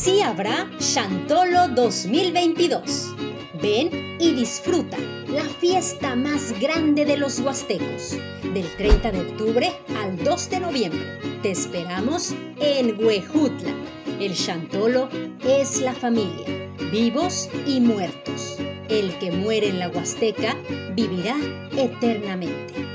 sí habrá Chantolo 2022. Ven y disfruta la fiesta más grande de los huastecos, del 30 de octubre al 2 de noviembre. Te esperamos en Huejutla. El Chantolo es la familia, vivos y muertos. El que muere en la Huasteca vivirá eternamente.